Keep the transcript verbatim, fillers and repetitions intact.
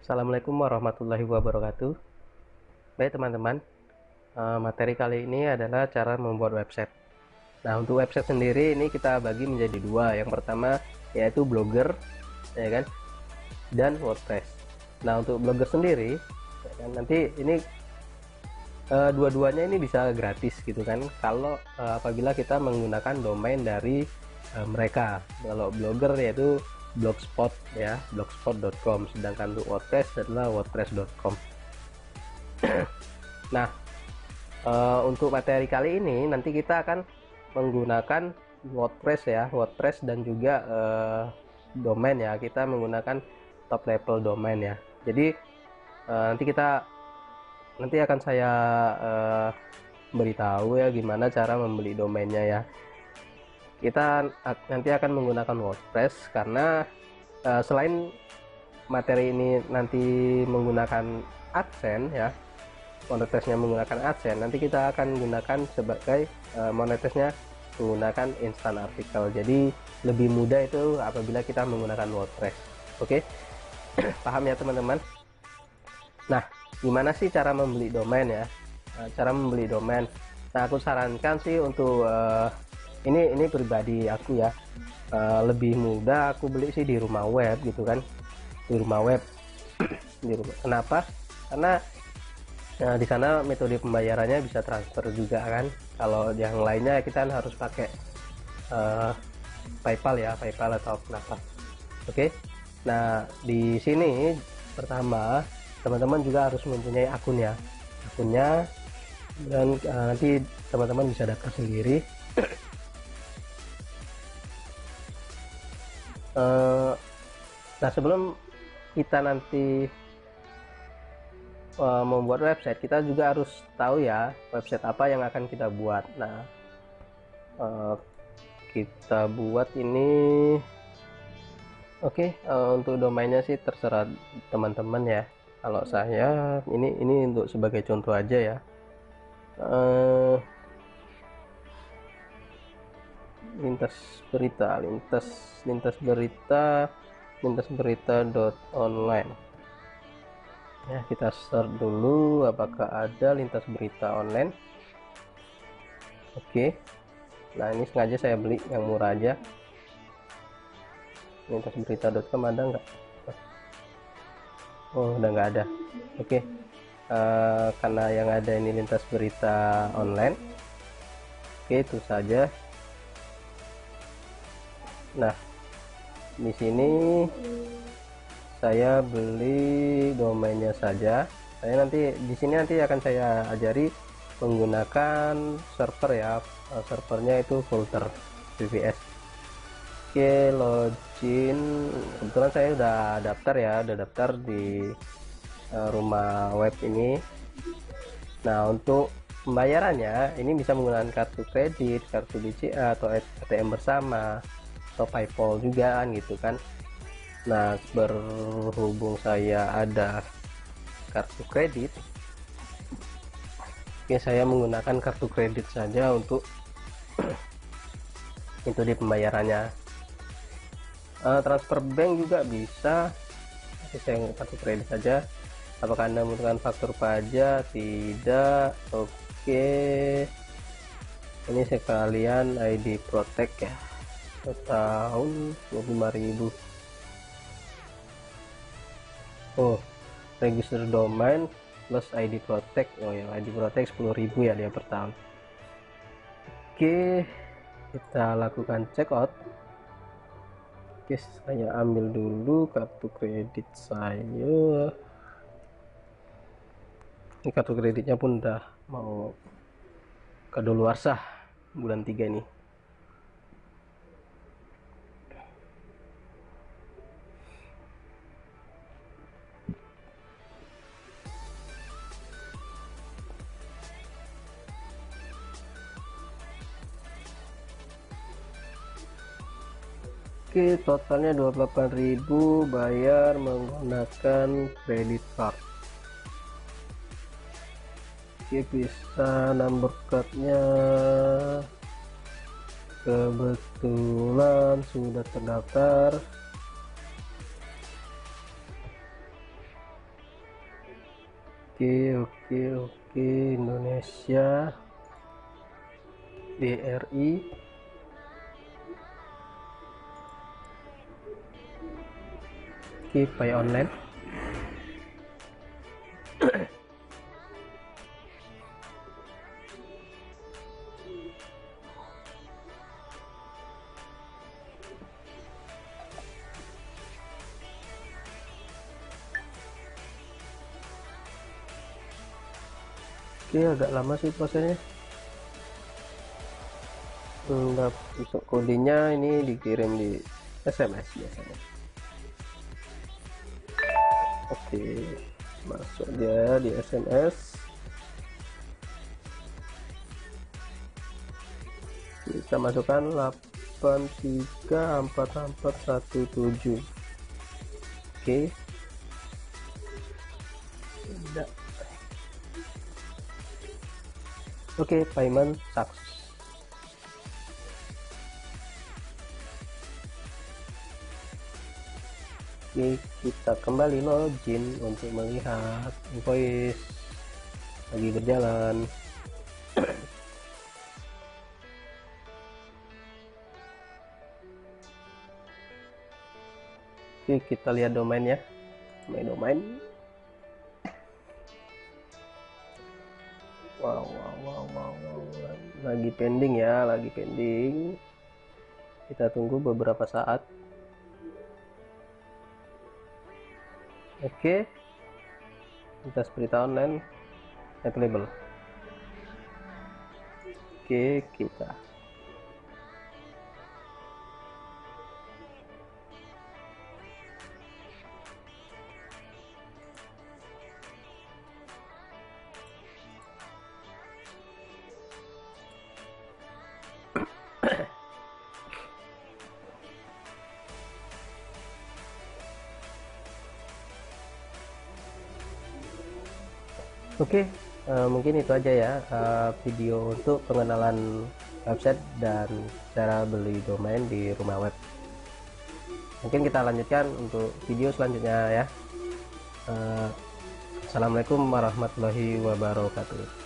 Assalamualaikum warahmatullahi wabarakatuh. Baik teman-teman, eh, materi kali ini adalah cara membuat website. Nah, untuk website sendiri ini kita bagi menjadi dua. Yang pertama yaitu Blogger, ya kan, dan WordPress. Nah, untuk Blogger sendiri, ya kan, nanti ini eh, dua-duanya ini bisa gratis gitu kan, kalau eh, apabila kita menggunakan domain dari eh, mereka. Kalau Blogger yaitu blogspot ya, blogspot dot com, sedangkan untuk WordPress adalah wordpress dot com. Nah, uh, untuk materi kali ini nanti kita akan menggunakan WordPress ya, WordPress dan juga uh, domain ya. Kita menggunakan top level domain ya. Jadi uh, nanti kita nanti akan saya uh, beritahu ya gimana cara membeli domainnya ya. Kita nanti akan menggunakan WordPress karena uh, selain materi ini nanti menggunakan AdSense ya, monetisnya menggunakan AdSense, nanti kita akan gunakan sebagai uh, monetisnya menggunakan instant artikel. Jadi lebih mudah itu apabila kita menggunakan WordPress. Oke, paham ya teman-teman? Nah, gimana sih cara membeli domain ya? Nah, cara membeli domain, nah aku sarankan sih untuk uh, ini ini pribadi aku ya, uh, lebih mudah aku beli sih di rumah web gitu kan, di rumah web. Di rumah. Kenapa? Karena nah, di sana metode pembayarannya bisa transfer juga kan. Kalau yang lainnya kita harus pakai uh, PayPal ya, PayPal atau kenapa. Oke. Nah, di sini pertama teman-teman juga harus mempunyai akun ya. Akunnya, dan uh, nanti teman-teman bisa daftar sendiri. uh, nah, sebelum kita nanti Uh, membuat website, kita juga harus tahu ya website apa yang akan kita buat. Nah, uh, kita buat ini, oke. Okay, uh, untuk domainnya sih terserah teman-teman ya. Kalau saya ini ini untuk sebagai contoh aja ya. Uh, lintas berita, lintas lintas berita, lintas berita dot online. Ya, kita search dulu apakah ada lintas berita online. Oke, nah ini sengaja saya beli yang murah aja. lintas berita dot com ada nggak? Oh, udah nggak ada. Oke, uh, karena yang ada ini lintas berita online. Oke, itu saja. Nah, di sini saya beli domainnya saja. Saya nanti di sini nanti akan saya ajari menggunakan server ya. Servernya itu Vultr V P S. Oke, login. Kebetulan saya udah daftar ya, udah daftar di uh, rumah web ini. Nah, untuk pembayarannya ini bisa menggunakan kartu kredit, kartu B C A atau A T M bersama atau PayPal juga kan gitu kan. Nah, berhubung saya ada kartu kredit, oke, saya menggunakan kartu kredit saja untuk itu di pembayarannya. Uh, transfer bank juga bisa, tapi saya kartu kredit saja. Apakah Anda membutuhkan faktur pajak? Tidak. Oke, ini sekalian I D Protect ya, setahun dua puluh lima ribu. Oh, register domain plus I D Protect. Oh ya, I D Protect sepuluh ribu ya dia per tahun. Oke, kita lakukan checkout. Oke, saya ambil dulu kartu kredit saya. Ini kartu kreditnya pun udah mau kadaluarsa bulan tiga ini. Oke, totalnya dua puluh delapan ribu, bayar menggunakan credit card. Oke, bisa number cardnya kebetulan sudah terdaftar. Oke, oke, oke, Indonesia D R I. Oke, pay online. Oke, agak lama sih prosesnya. Enggak, untuk kodenya ini dikirim di S M S biasanya. Oke, masuk dia di S M S. Kita masukkan delapan tiga empat empat satu tujuh. Oke. Tidak. Oke, payment sukses. Oke, kita kembali login untuk melihat invoice lagi berjalan. Oke, kita lihat domainnya. Domain domain. Wow, wow, wow, wow, wow. Lagi pending ya, lagi pending. Kita tunggu beberapa saat. Oke, kita berita online available. Oke, kita Oke, uh, mungkin itu aja ya uh, video untuk pengenalan website dan cara beli domain di rumah web. Mungkin kita lanjutkan untuk video selanjutnya ya. Uh, Assalamualaikum warahmatullahi wabarakatuh.